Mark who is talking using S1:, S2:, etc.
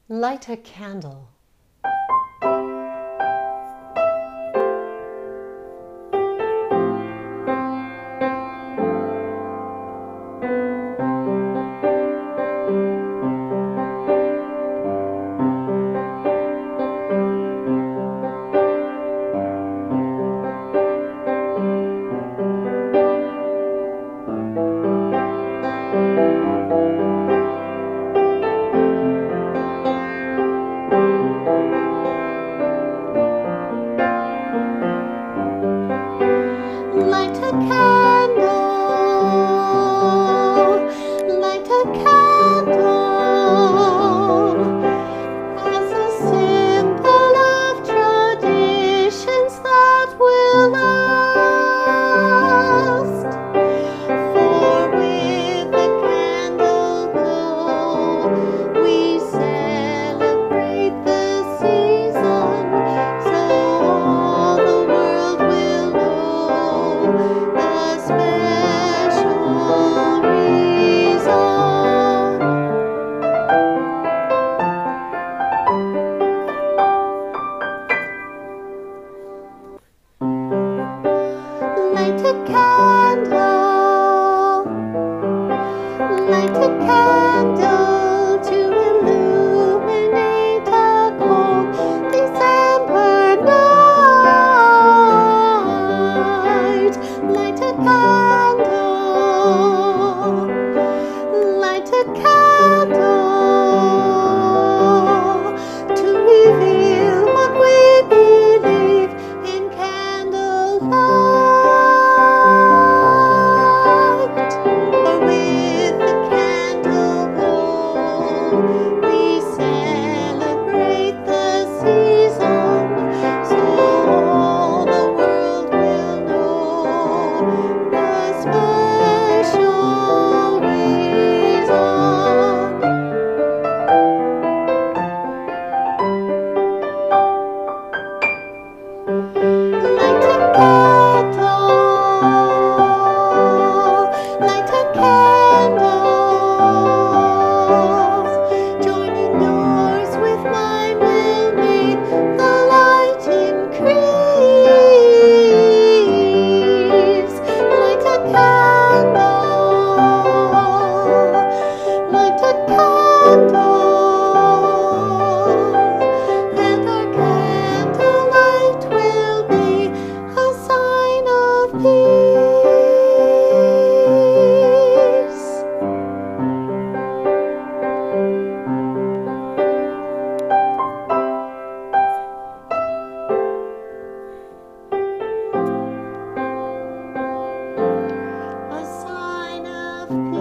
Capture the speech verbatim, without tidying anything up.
S1: Light a candle. Light a candle, light a candle, as a symbol of traditions that will last. For with the candle glow, we celebrate the season, so all the world will know the special reason. Light a candle, light a candle to illuminate a cold December night. Light a candle, light a candle to reveal what we believe in candlelight. For with the candle glow, we celebrate the season, so all the world will know the special reason. Light a candle, light a candle, joining yours with mine will make the light increase. Light a candle, light a candle, and our candlelight will be a sign of peace. A sign of peace.